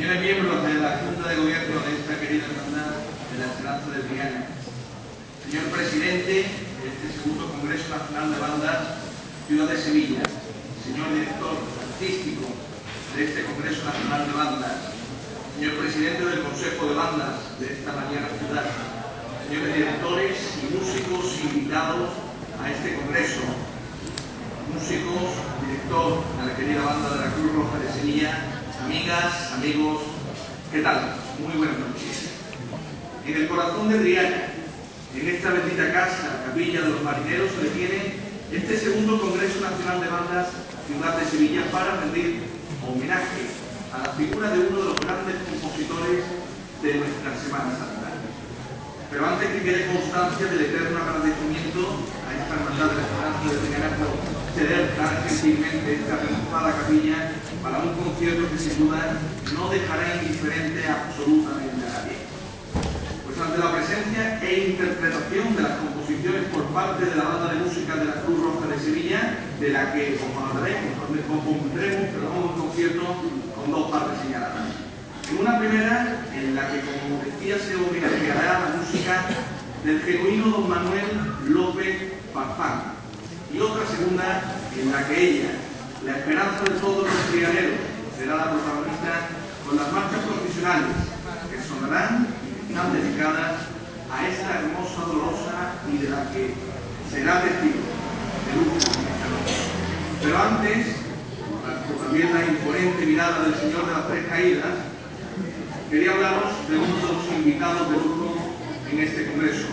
Señores miembros de la Junta de Gobierno de esta querida hermandad de la Esperanza de Triana, señor presidente de este segundo Congreso Nacional de Bandas, Ciudad de Sevilla, señor director artístico de este Congreso Nacional de Bandas, señor presidente del Consejo de Bandas de esta mañana ciudad, señores directores y músicos invitados a este Congreso, músicos, director de la querida banda de la Cruz Roja de Sevilla, amigas, amigos, ¿qué tal? Muy buenas noches. En el corazón de Triana, en esta bendita casa, Capilla de los Marineros, se detiene este segundo Congreso Nacional de Bandas Ciudad de Sevilla para rendir homenaje a la figura de uno de los grandes compositores de nuestra Semana Santa. Pero antes que quede constancia del eterno agradecimiento a esta hermandad de la Esperanza de Triana por ceder tan gentilmente esta renovada capilla para un concierto que sin duda no dejará indiferente absolutamente a nadie. Pues ante la presencia e interpretación de las composiciones por parte de la banda de música de la Cruz Roja de Sevilla, de la que compondremos un concierto con dos partes señaladas. En una primera, en la que, como decía, se homenajeará la música del genuino don Manuel López Farfán, y otra segunda, en la que ella, la esperanza de todos los trianeros, será la protagonista con las marchas profesionales que sonarán y que están dedicadas a esta hermosa dolorosa y de la que será testigo el último esta noche. Pero antes, por también la imponente mirada del señor de las tres caídas, quería hablaros de uno de los invitados de lujo en este congreso.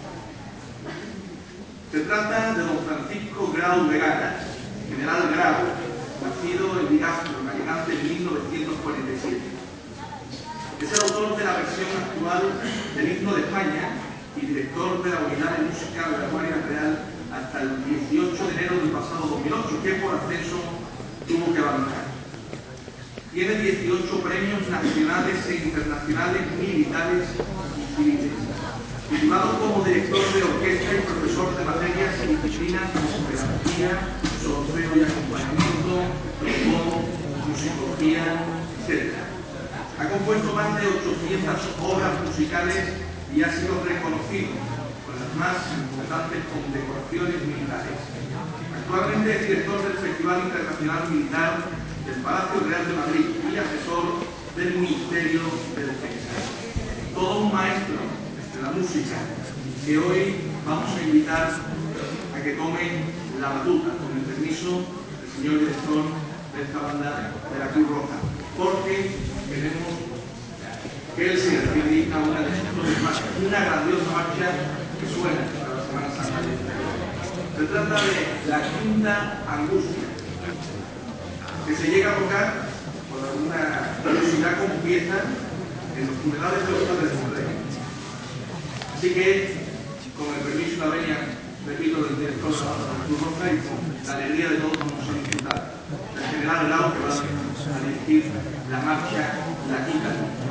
Se trata de don Francisco Grau Vegara, general Grau, nacido en Virastro, en Alicante, en 1947. Es el autor de la versión actual del himno de España y director de la unidad de música de la Guardia Real hasta el 18 de enero del pasado 2008, que por acceso tuvo que abandonar. Tiene 18 premios nacionales e internacionales militares y civiles. Titulado como director de orquesta y profesor de materias y disciplinas como pedagogía, solfeo y acompañamiento, trombón, musicología, etc. Ha compuesto más de 800 obras musicales y ha sido reconocido con las más importantes condecoraciones militares. Actualmente es director del Festival Internacional Militar del Palacio Real de Madrid y asesor del Ministerio de Defensa. Todo un maestro de la música que hoy vamos a invitar a que tome la batuta, con el permiso del señor director de esta banda de la Cruz Roja, porque queremos que él sea quien dirija una de sus marchas, una grandiosa marcha que suena para la Semana Santa. Se trata de la Quinta Angustia, que se llega a tocar por alguna curiosidad como pieza en los funerales de los padres del rey. Así que, con el permiso y la venia, repito, del director de la Cruz Roja y con la alegría de todos vamos a disfrutar del general Grau, que va a dirigir la marcha La Quinta Angustia.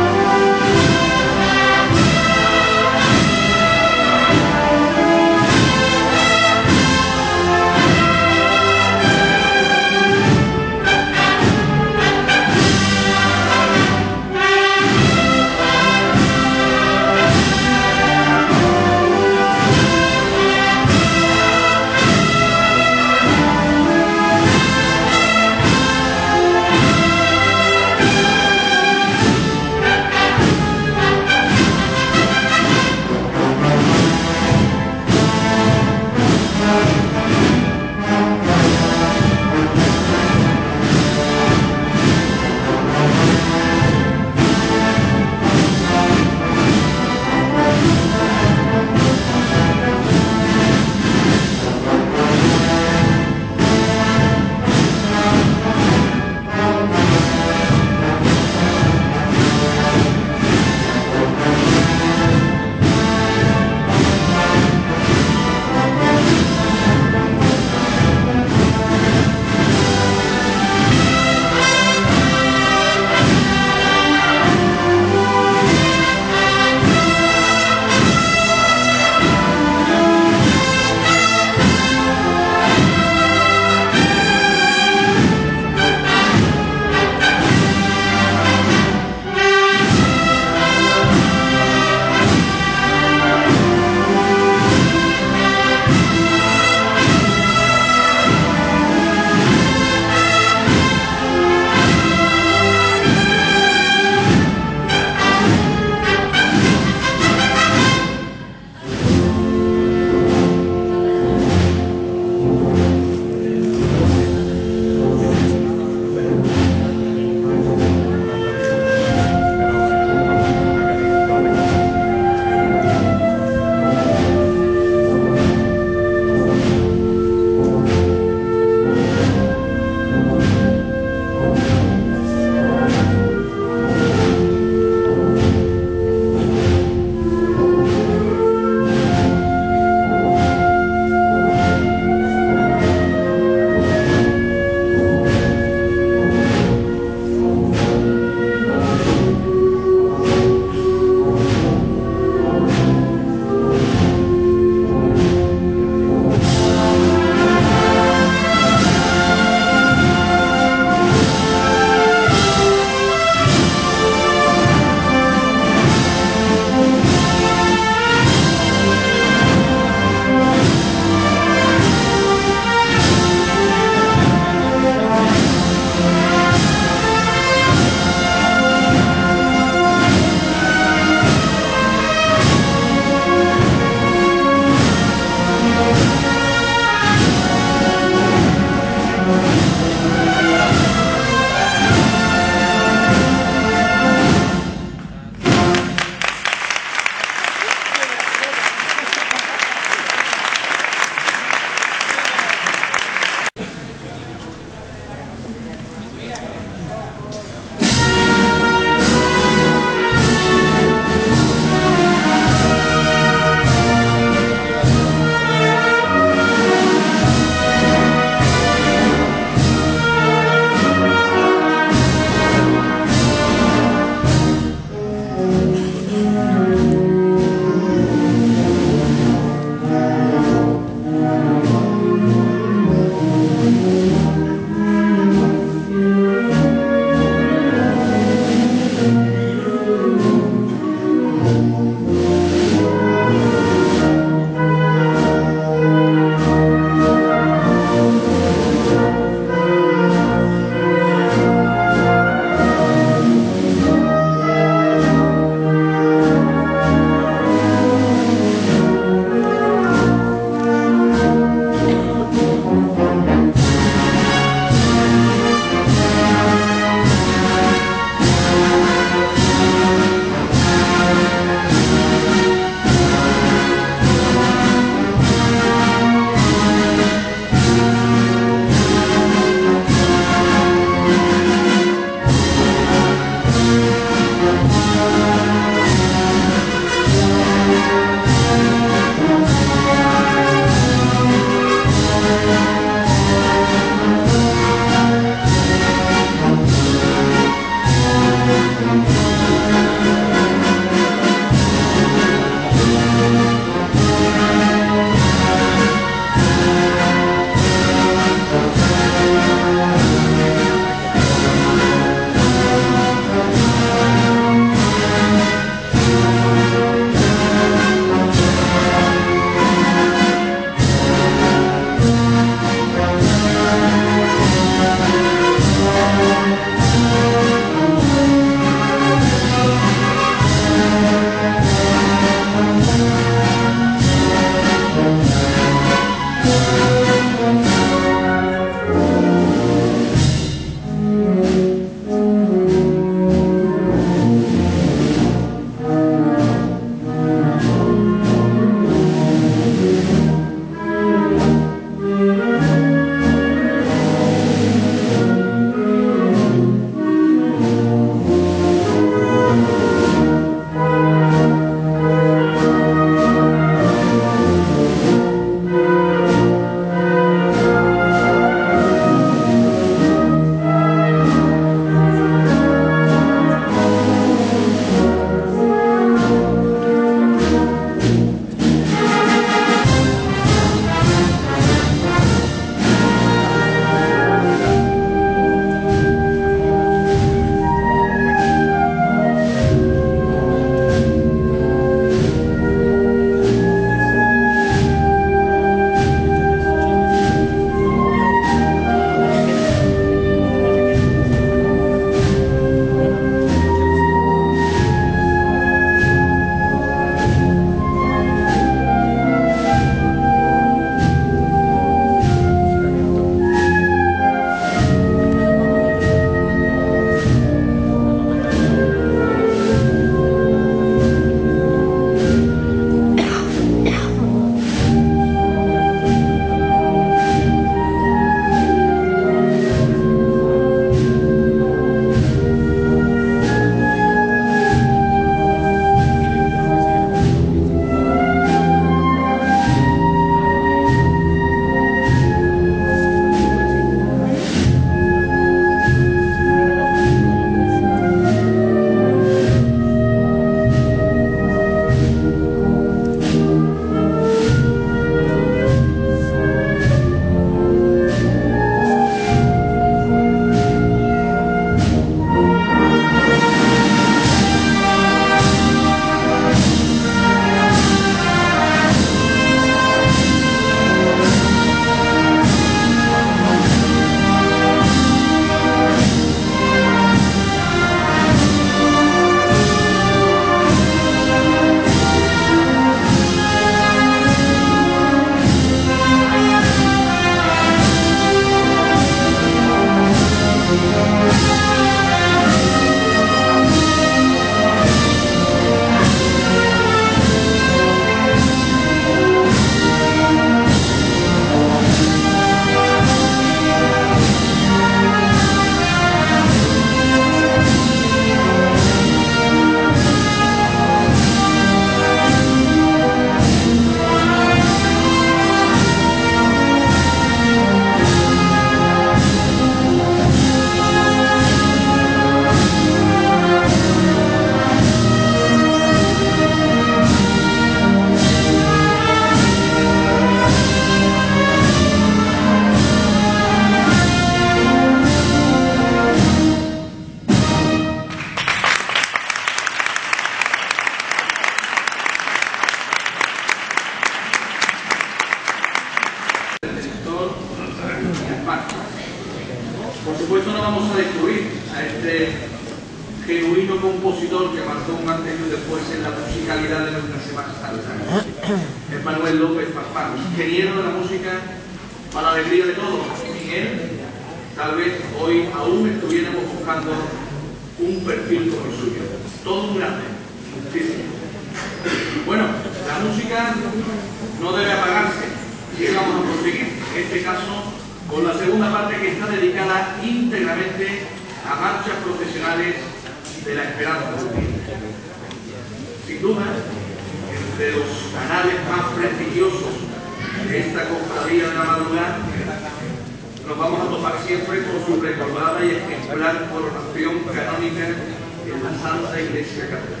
supuesto no vamos a destruir a este genuino compositor que marcó un antes y un después en la musicalidad de nuestra Semana Santa. Es Manuel López Farfán, ingeniero de la música para la alegría de todos. Sin él, tal vez hoy aún estuviéramos buscando un perfil como el suyo. Todo un grande. Sí. Bueno, la música no debe apagarse. Y vamos a proseguir, en este caso, con la segunda parte que está dedicada íntegramente a marchas profesionales de la esperanza del día. Sin duda, entre los canales más prestigiosos de esta cofradía de la madrugada, nos vamos a topar siempre con su recordada y ejemplar coronación canónica en la Santa Iglesia Catedral.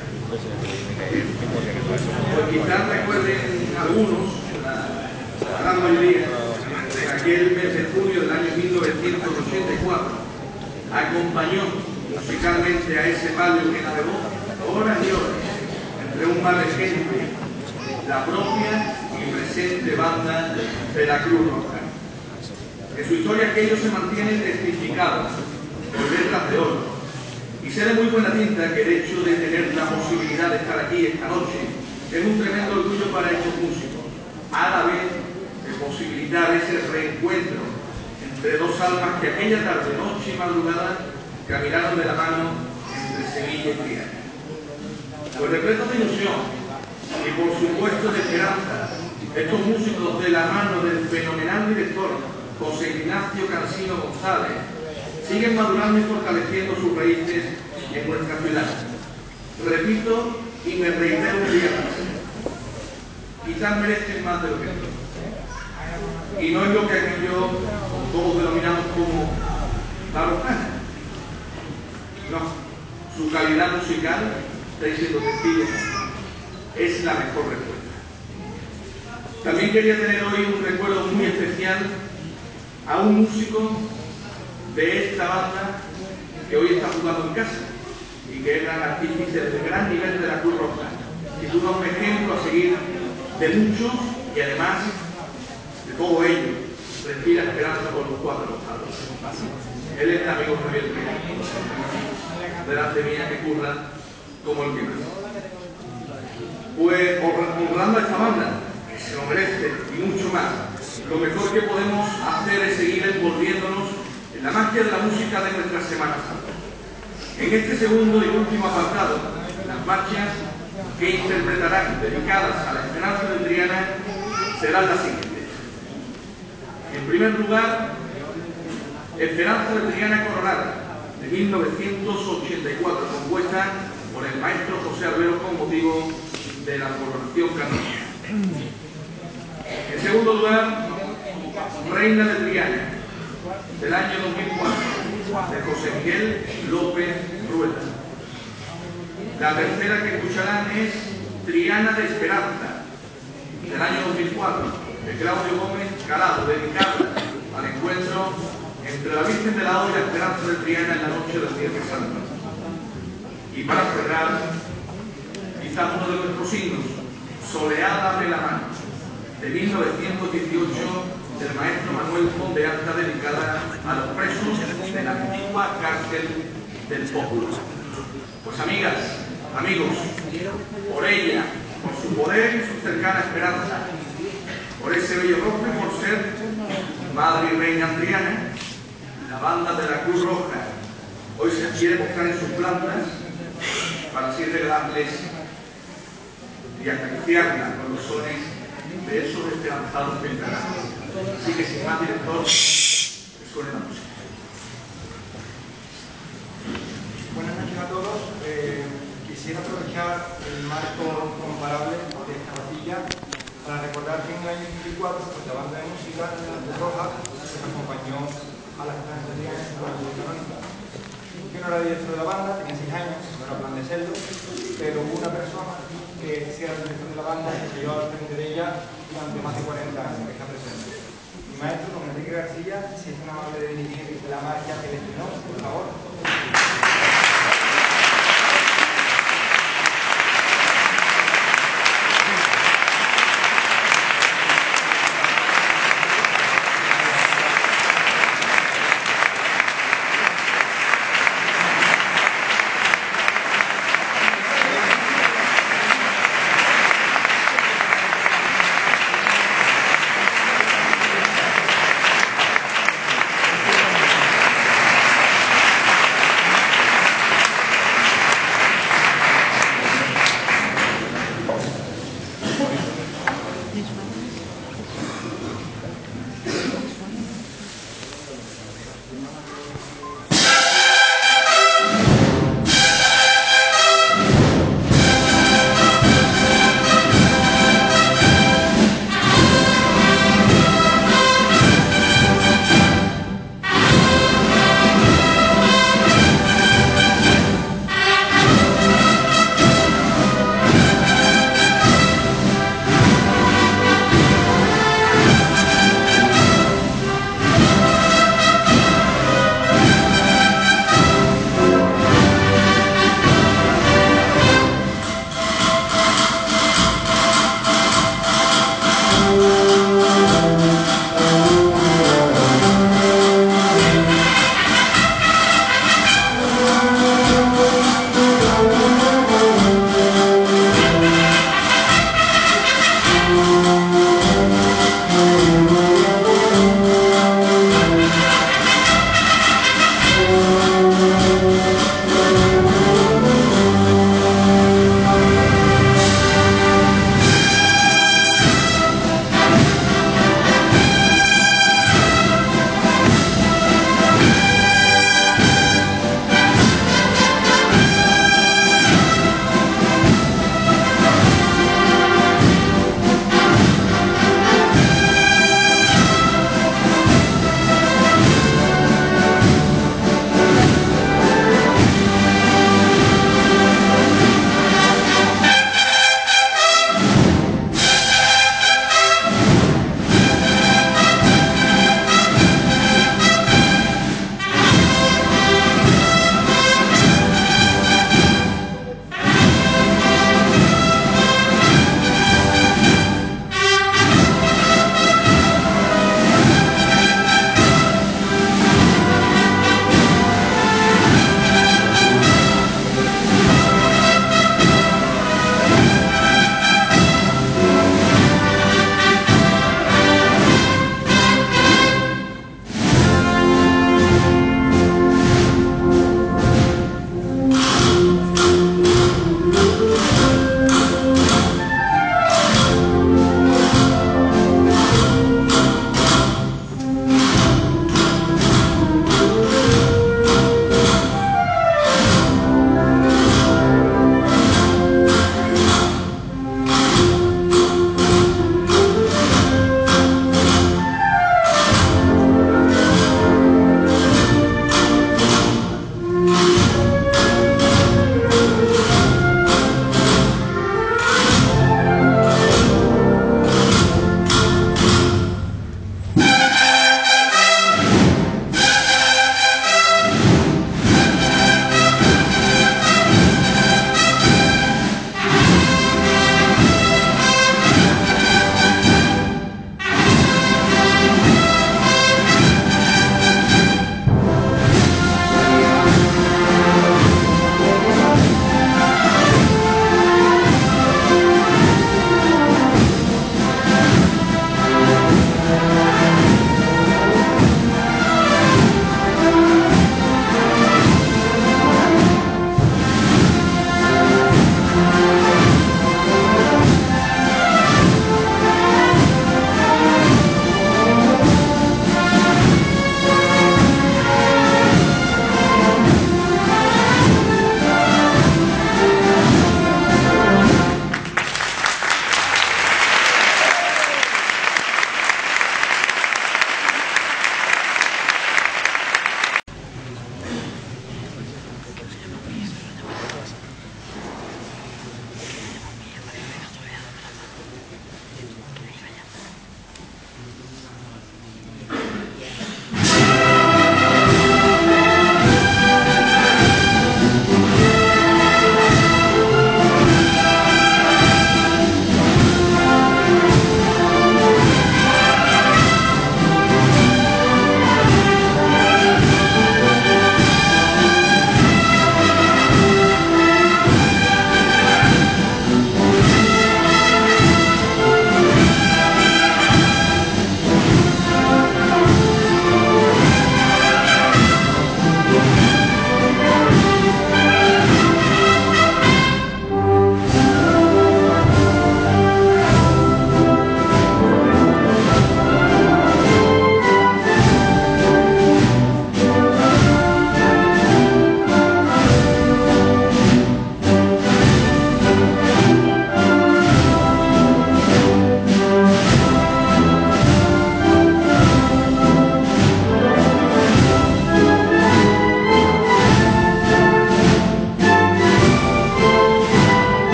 Pues quizás recuerden algunos, la gran mayoría, de aquel mes de junio del año 1984, acompañó musicalmente a ese palio que navegó horas y horas entre un mar de gente, la propia y presente banda de la Cruz Roja. En su historia aquello se mantiene testificado por letras de oro, y sé de muy buena tinta que el hecho de tener la posibilidad de estar aquí esta noche es un tremendo orgullo para estos músicos, a la vez de posibilitar ese reencuentro entre dos almas que aquella tarde, noche y madrugada caminaron de la mano entre Sevilla y Triana. Pues repletos de ilusión y por supuesto de esperanza, estos músicos de la mano del fenomenal director José Ignacio Cansino González siguen madurando y fortaleciendo sus raíces en nuestra ciudad. Repito y me reitero un día más. Quizás merecen más de lo que son. Y no es lo que aquello todos denominamos como la rojana. No, su calidad musical, estáis siendo testigos, es la mejor respuesta. También quería tener hoy un recuerdo muy especial a un músico de esta banda que hoy está jugando en casa y que era artífice de gran nivel de la Cruz Roja, y tuvo un ejemplo a seguir de muchos y además de todo ello respira esperanza por los cuatro estados. Él es el amigo Javier Pérez, delante mía que curra como el que más. Pues honrando a esta banda, que se lo merece y mucho más, lo mejor que podemos hacer es seguir envolviéndonos en la magia de la música de nuestra Semana Santa. En este segundo y último apartado, las marchas que interpretarán dedicadas a la esperanza de Triana serán las siguientes. En primer lugar, Esperanza de Triana Coronada, de 1984, compuesta por el maestro José Albero con motivo de la coronación canónica. En segundo lugar, Reina de Triana, del año 2004, de José Miguel López Rueda. La tercera que escucharán es Triana de Esperanza, del año 2004, de Claudio Gómez Calado, dedicada al encuentro entre la Virgen de la Hoz y la Esperanza de Triana en la noche del Viernes Santo. Y para cerrar, quizás uno de nuestros himnos, Soleada de la Mano, de 1918, del maestro Manuel Conde Alta, dedicada a los presos de la antigua cárcel del Pópulo. Pues amigas, amigos, por ella, por su poder y su cercana esperanza, por ese bello rostro y por ser madre y reina Triana, la banda de la Cruz Roja hoy se quiere mostrar en sus plantas para así regalarles y acariciarla con los sones de esos esperanzados pentagráficos. Así que sin más, director, que suene la música. Buenas noches a todos. Quisiera aprovechar el marco comparable de esta capilla para recordar que en el año 2004 pues, la banda de música de la Cruz Roja se acompañó a las clases de la Escuela Canónica. Yo no era director de la banda, tenía 6 años, no era plan de serlo, pero hubo una persona que sí era el director de la banda y que yo al frente de ella durante más de 40 años, que está presente. Mi maestro, don Enrique García, si es tan amable de dirigir la marcha que le estrenó, por favor.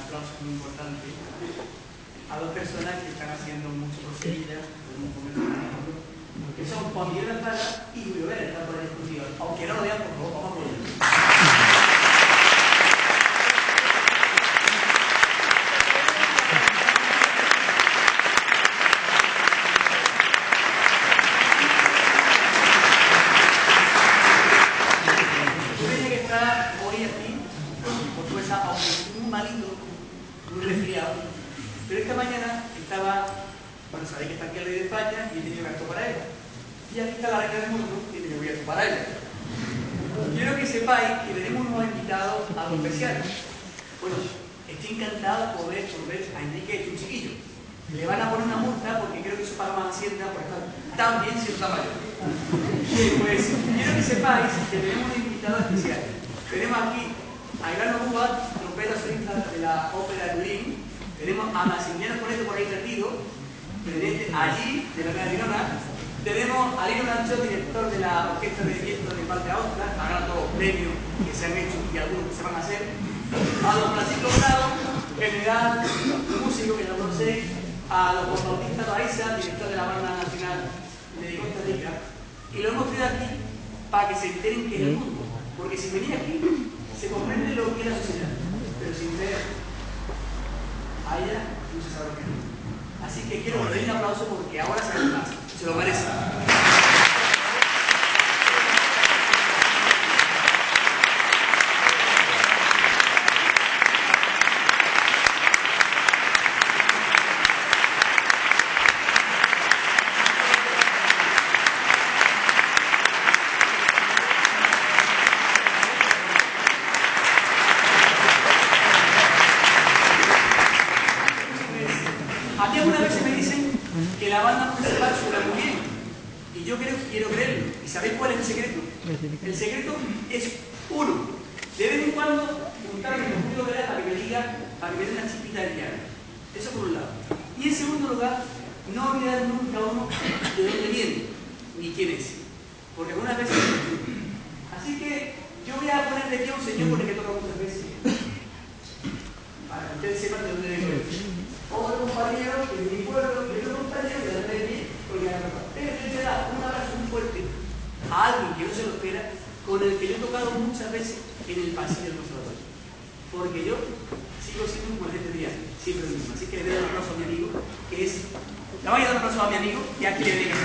aplauso muy importante a dos personas que están haciendo mucho por Sevilla, que son Juan Miguel Alfara y Julio Vera, están por la discusión. Aunque no lo vean, por favor, vamos a ponerlo. Muy resfriado, pero esta mañana estaba, bueno, sabéis que está aquí el rey de España y he tenido que actuar para él. Y aquí está la reina del mundo y he tenido que actuar para ella. Quiero que sepáis que tenemos unos invitados algo especiales. Bueno, estoy encantado por ver a Enrique hecho un chiquillo. Le van a poner una multa porque creo que eso paga más Hacienda por estar tan bien siendo tan mayor. Pues quiero que sepáis que tenemos un invitado especial. Tenemos aquí a Ilano Bubat, trompeta solista de la ópera de Turín. Tenemos a Maximiliano Coneto por ahí perdido, allí, de la Reina de Girona. Tenemos a Lino Lanchot, director de la Orquesta de Viento de Parte Austria, ha ganado todos los premios que se han hecho y algunos que se van a hacer. A don Francisco Prado, general, músico que ya lo conocéis. A don Juan Bautista Loaiza, director de la Banda Nacional de Costa Rica. Y lo hemos traído aquí para que se enteren que es el mundo. Porque si venís aquí, se comprende lo que es la sociedad, pero sin ver a ella no se sabe lo que es. Así que quiero que le den un aplauso porque ahora se lo merece. A mí algunas veces me dicen que la banda principal suena muy bien. Y yo quiero creerlo. ¿Y sabéis cuál es el secreto? El secreto es uno. De vez en cuando juntarme con Julio Vera para que me diga, para que me dé una chispita de piano. Eso por un lado. Y en segundo lugar, no olvidar nunca uno de dónde viene, ni quién es. Porque algunas veces... Así que yo voy a poner de pie a un señor con el que toca muchas veces. Para que ustedes sepan de dónde vengo. Otro compañero que es mi pueblo, y otro compañero que la trae porque le da un abrazo muy fuerte a alguien que no se lo espera, con el que yo he tocado muchas veces en el pasillo del conservatorio. Porque yo sigo siendo, como la gente diría, siempre el mismo. Así que le voy a dar un aplauso a mi amigo, que es... Le voy a dar un aplauso a mi amigo y aquí le digo.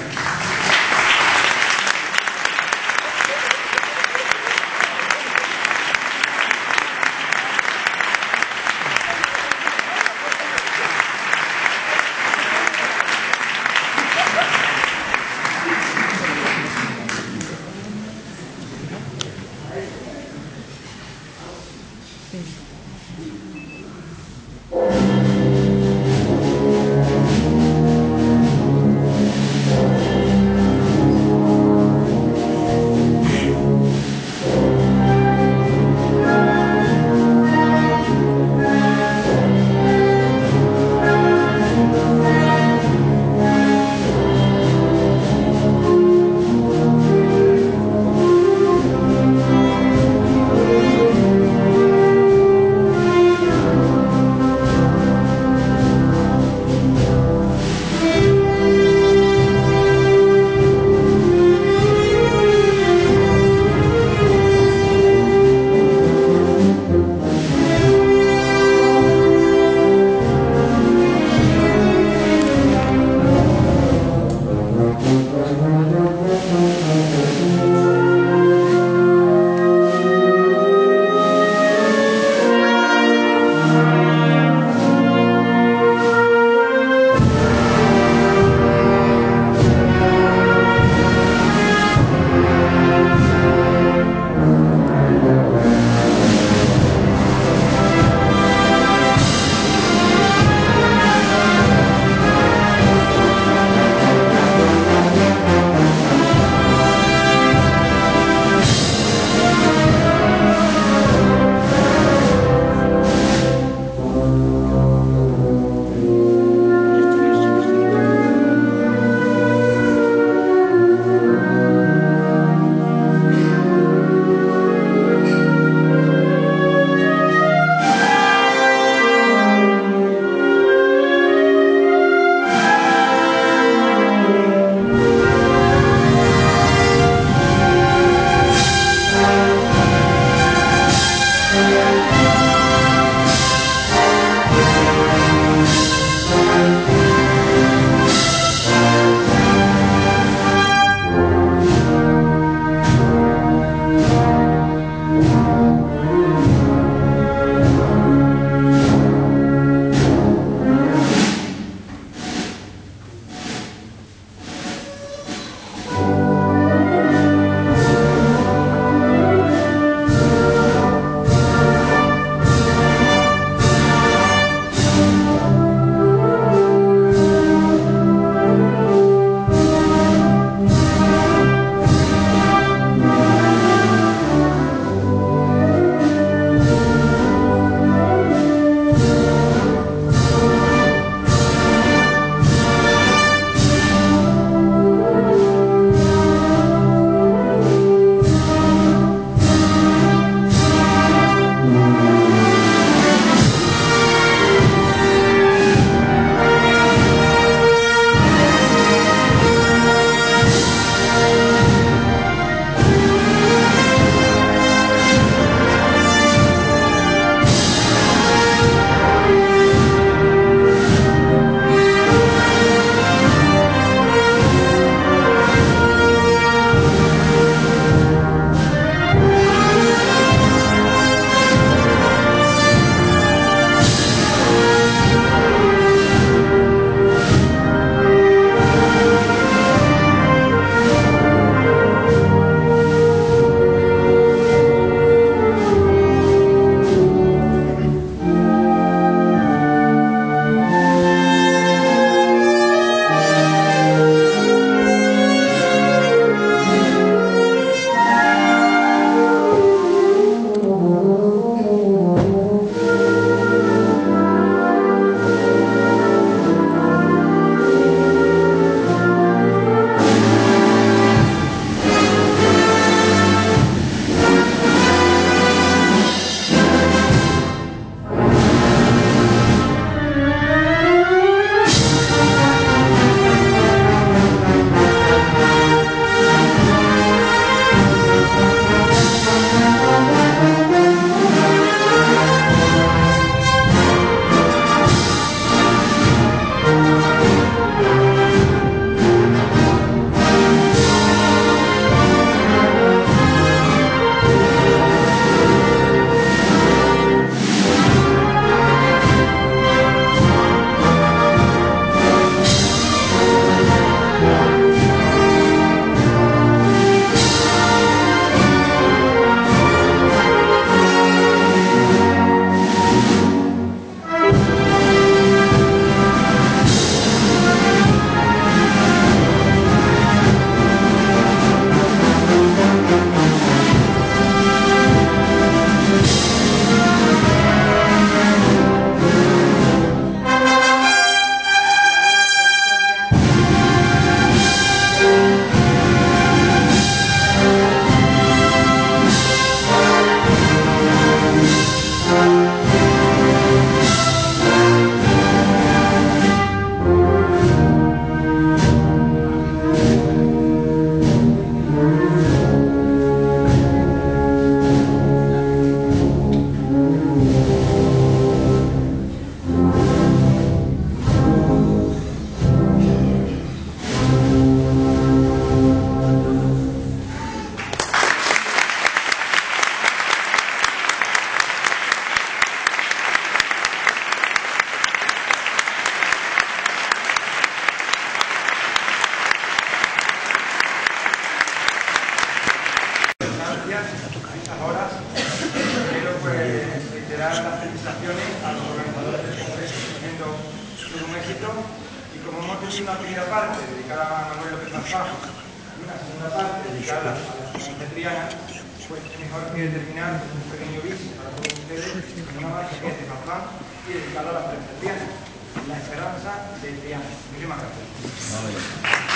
días, a estas horas. Quiero pues reiterar las felicitaciones a los organizadores del Congreso, siendo todo un éxito. Y como hemos tenido una primera parte dedicada a Manuel López Alfaro y una segunda parte dedicada a la Esperanza Triana, pues es mejor que terminar con un pequeño bici para todos ustedes, una marcha que es de Pazán y dedicada a la Esperanza Triana, la Esperanza de Triana. Muchísimas gracias.